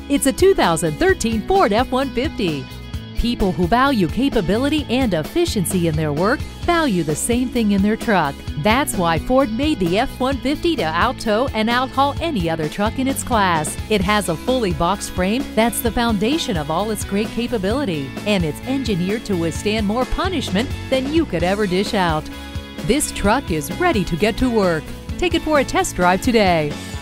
It's a 2013 Ford F-150. People who value capability and efficiency in their work value the same thing in their truck. That's why Ford made the F-150 to out-tow and out-haul any other truck in its class. It has a fully boxed frame that's the foundation of all its great capability, and it's engineered to withstand more punishment than you could ever dish out. This truck is ready to get to work. Take it for a test drive today.